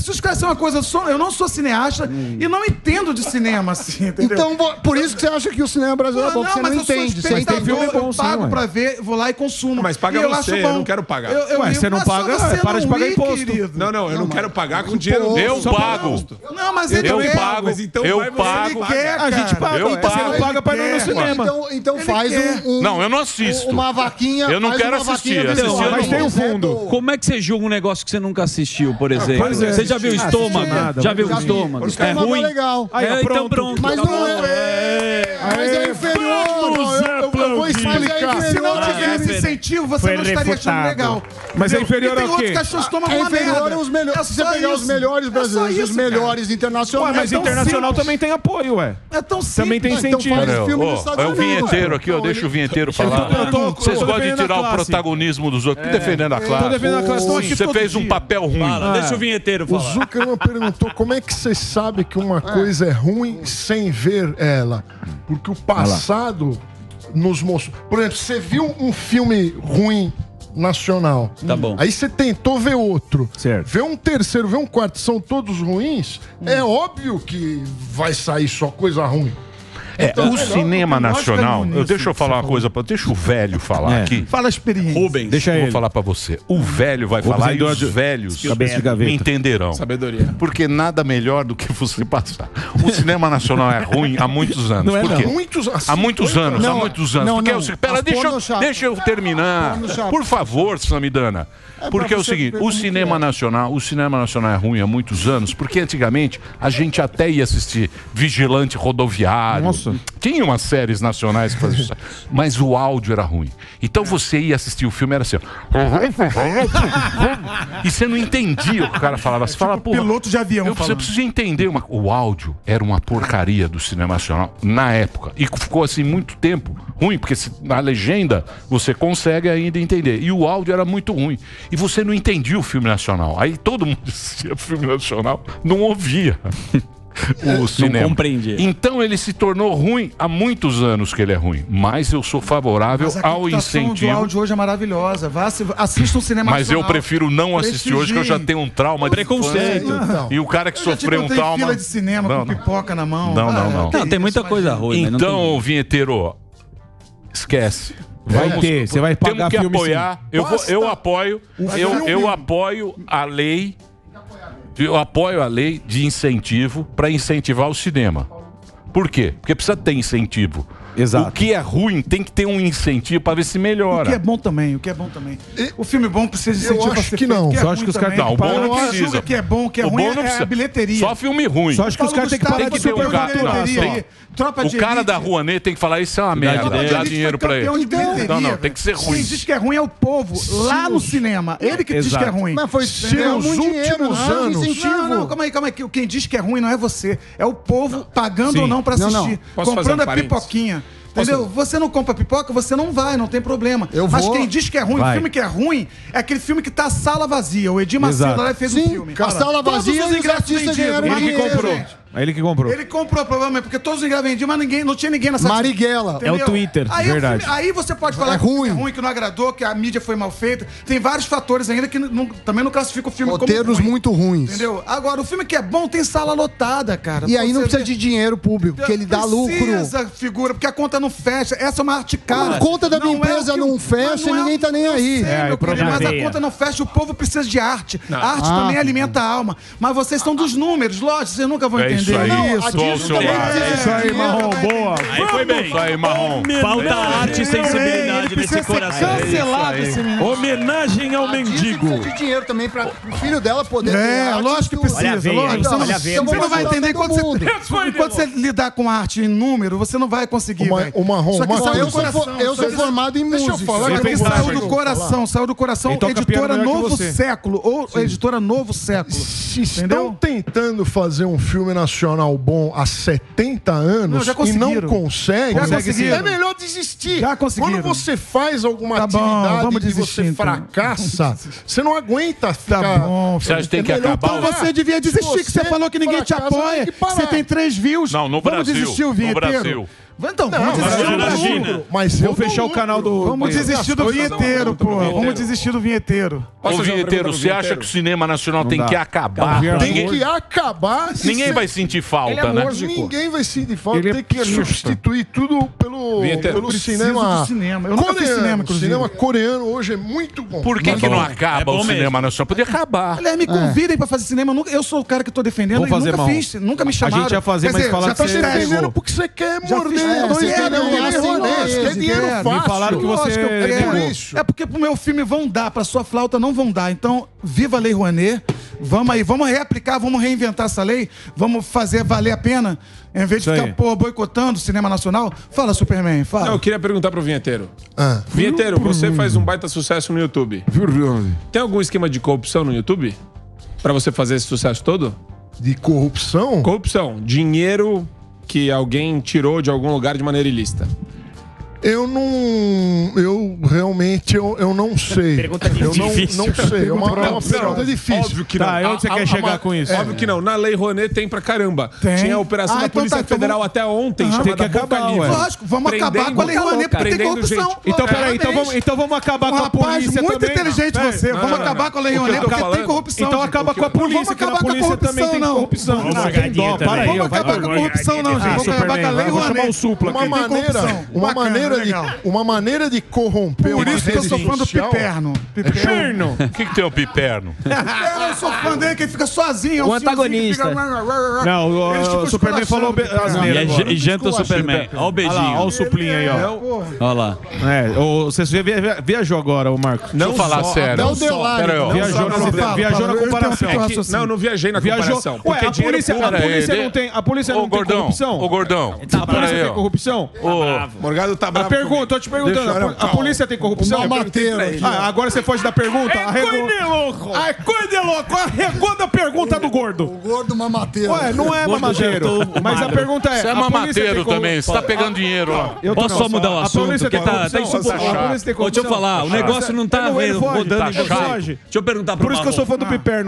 preciso esclarecer uma coisa. Eu não sou cineasta e não entendo de cinema, assim, entendeu? Então, por isso que você acha que o cinema brasileiro é bom, porque você não entende. Você tem filme bom, eu pago pra ver, vou lá e consumo. Mas paga você, eu não quero pagar. Ué, você não paga, para de pagar imposto. Não, eu não quero pagar com dinheiro. Eu pago. Não, mas ele Eu quer. pago. Eu pago. A gente paga. Você não paga pra ir no cinema. Então faz Não, eu não assisto. uma vaquinha. Eu não faz quero uma assistir. vaquinha Assistir, mensual. mas tem um fundo. Como é que você julga um negócio que você nunca assistiu, por exemplo? pois é. Você já viu Estômago? Já viu o Estômago? É Estômago ruim? é legal. Aí, então pronto. Mas não é. Mas é inferior. Eu vou explicar. Se não tivesse incentivo, você não estaria achando legal. Mas é inferior ao quê? É inferior aos melhores. Se você pegar os melhores brasileiros e os melhores internacionais. Ué, mas internacional também tem apoio, ué. É tão simples. Também tem incentivo. É o vinheteiro aqui, ó. Deixa o vinheteiro falar. Vocês gostam de tirar o protagonismo dos outros. Defendendo a classe. Tô defendendo a classe. Você fez um papel ruim. Deixa o vinheteiro O falar. Zuckerman perguntou como é que você sabe que uma coisa é ruim sem ver ela. Porque o passado nos mostrou. Por exemplo, você viu um filme ruim nacional. Tá bom. Aí você tentou ver outro. Certo. Ver um terceiro, ver um quarto, são todos ruins. É óbvio que vai sair só coisa ruim. O cinema nacional, deixa eu falar uma coisa, deixa o velho falar aqui. Fala a experiência. Rubens. Deixa Vou ele. falar pra você. O velho vai falar e os velhos Cabeça de gaveta. me entenderão. Sabedoria. Porque nada melhor do que você passar. O cinema nacional é ruim há muitos anos. Não é, Por quê? Há muitos anos. Porque é o seguinte, pera, deixa eu terminar. Por favor, Samidana. Porque é o seguinte, o cinema nacional é ruim há muitos anos, porque antigamente a gente até ia assistir Vigilante Rodoviário. Nossa. Tinha umas séries nacionais que faziam isso, mas o áudio era ruim. Então você ia assistir o filme, era assim, ó. E você não entendia o que o cara falava. Você fala, pô, piloto de avião você precisa entender. O áudio era uma porcaria do cinema nacional na época. E ficou assim muito tempo ruim, porque na legenda você consegue ainda entender. E o áudio era muito ruim. E você não entendia o filme nacional. Aí todo mundo assistia filme nacional, não ouvia o cinema. Não compreendia. Então ele se tornou ruim há muitos anos que ele é ruim. Mas eu sou favorável ao incentivo. O áudio hoje é maravilhosa. Assista um cinema Mas eu nacional. prefiro não assistir hoje, que eu já tenho um trauma de Preconceito. infância. E o cara que sofreu um trauma. Fila de cinema com pipoca na mão. Não. Não, tem muita coisa ruim. mas não Então, vinheteiro, esquece. Você vai pagar Temos que filme apoiar. Eu apoio a lei. Eu apoio a lei de incentivo para incentivar o cinema. Por quê? Porque precisa ter incentivo. Exato. O que é ruim tem que ter um incentivo para ver se melhora. O que é bom também, O filme bom precisa de incentivo. Eu acho que não. Só acho que os caras Não, o bom não precisa. O que é bom, o que é O ruim bom não é precisa. a bilheteria. Só filme ruim. Só acho que os caras têm que parar de ter um cara. superfaturar só. Tropa de O cara Elite. da Rouanet tem que falar isso é uma merda. dele. Dá dinheiro pra ele. Não, tem que ser ruim. Quem diz que é ruim é o povo, lá no cinema. Ele que diz que é ruim. Mas foi os últimos anos. Não, calma aí. Quem diz que é ruim não é você. É o povo pagando ou não pra assistir. Posso fazer Comprando um a parênteses? pipoquinha. Entendeu? Você não compra pipoca, você não vai, não tem problema. Mas quem diz que é ruim, o filme que é ruim, é aquele filme que tá a sala vazia. O Edir Macedo lá fez um filme. A sala vazia Todos os ingressos vendidos. Ele que comprou. É ele que comprou. Ele comprou, provavelmente, porque todos os ingressos vendidos, mas não tinha ninguém nessa Marighella. Entendeu? É o Twitter, aí verdade. Aí você pode falar que o filme é ruim, que não agradou, que a mídia foi mal feita. Tem vários fatores ainda que também não classificam o filme Roteiros como ruim. muito ruins. Entendeu? Agora, o filme que é bom tem sala lotada, cara. E aí não precisa de dinheiro público, porque ele dá lucro. Precisa, figura, porque a conta não fecha. Essa é uma arte cara. A conta da minha Não é empresa o que- não fecha mas e ninguém tá nem eu aí. sei, meu querido, mas a conta não fecha, o povo precisa de arte. A arte também alimenta a alma. Mas vocês são dos números, lógico, vocês nunca vão É isso entender aí. isso. Tô ao seu lado. Isso aí, Marrom, boa. Aí foi bem. Isso aí, Marrom. Falta arte e sensibilidade Ele nesse precisa ser coração. cancelado esse menino. Homenagem ao mendigo. Precisa de dinheiro também para o filho dela poder ter É, arte lógico que e tudo. precisa. Olha a veia, lógico. Você não- olha a veia. Você não vai entender todo mundo. enquanto você lidar com arte em número, você não vai conseguir. velho. O Marrom, Só que Marrom, saiu Eu do sou, coração. eu sou formado em Deixa eu música. falar Só que que saiu do coração, saiu do coração. Ele toca Editora piano melhor que Novo você. Século, ou editora Novo Século. Se estão Entendeu? tentando fazer um filme nacional bom há 70 anos Não, já e conseguiram. não conseguem, Já conseguiram. é melhor desistir. Já conseguiram. Quando você faz alguma Tá bom, atividade vamos e desistir, você então. fracassa, você não aguenta ficar... Tá bom. Você acha que tem que melhor acabar Então você devia desistir, que você falou que ninguém te fracassa, apoia, tem que que parar. você tem 3 views. Não, no Vamos Brasil. desistir o No vinheteiro. Brasil. Então, vamos desistir do lucro. Mas vou fechar o canal do... Vamos desistir do vinheteiro, pô. Vamos desistir do vinheteiro. Ô, vinheteiro, você acha que o cinema nacional tem que acabar? Tem que acabar. Ninguém vai sentir falta, né? Ninguém vai sentir falta. Tem que substituir tudo pelo cinema. Eu nunca fiz cinema, O cinema coreano hoje é muito bom. Por que não acaba o cinema nacional? Podia acabar. Aliás, me convidem pra fazer cinema. Eu sou o cara que tô defendendo e nunca fiz. Nunca me chamaram. A gente ia fazer, mas falaram que você tá defendendo porque você quer morder. Quer dinheiro fácil. Me falaram que você é porque pro meu filme vão dar, pra sua flauta não vão dar. Então, viva a Lei Rouanet. Vamos aí, vamos reaplicar, vamos reinventar essa lei, vamos fazer valer a pena, em vez de ficar boicotando o cinema nacional. Fala, Superman, fala. Não, eu queria perguntar pro Vinheteiro. Vinheteiro, você faz um baita sucesso no YouTube. Tem algum esquema de corrupção no YouTube? Pra você fazer esse sucesso todo? De corrupção? Corrupção. Dinheiro que alguém tirou de algum lugar de maneira ilícita. Eu realmente não sei. Pergunta difícil. Eu não sei. É uma pergunta difícil. Óbvio que não. Tá, e onde você quer chegar com isso? Óbvio que não. Na Lei Rouanet tem pra caramba. Tem. Tinha a operação da então Polícia Federal até ontem, chamada tem que acabar, Boca Livre. Lógico, vamos acabar com a Lei Rouanet porque tem corrupção. Então, peraí, então vamos acabar com a polícia muito também. inteligente você. Vamos acabar com a Lei Rouanet porque tem corrupção. Então acaba com a polícia, que na polícia também tem corrupção. Não tem dó, para aí. Vamos acabar com a corrupção não, gente. Vamos acabar com a Lei Vou chamar o Rouanet. Supla aqui. Uma maneira de corromper por isso que eu sou fã do Piperno. Piperno? O que tem o Piperno? Eu sou fã dele, que ele fica sozinho. O antagonista. Não, o Superman falou asneira. E janta o Superman. Olha o beijinho. Olha o suplinho aí, ó. Olha lá. Você viajou agora, o Marcos. Não falar sério. Viajou na comparação. Não viajei na comparação. Ué, a polícia não tem. A polícia não tem corrupção? Ô, Gordão. A polícia tem corrupção? Morgado tá bravo. Tô te perguntando. A polícia tem corrupção? Agora você foge da pergunta? Coisa de louco! Coisa de louco! Arregou da pergunta do gordo. O gordo mamateiro. Ué, não é mamateiro. Mas a pergunta é... Você é mamateiro também, você tá pegando dinheiro lá. Posso só mudar o assunto? Porque tá insuportável. Deixa eu falar, o negócio não tá rodando em você. Deixa eu perguntar pro Por isso que eu sou fã do Piperno.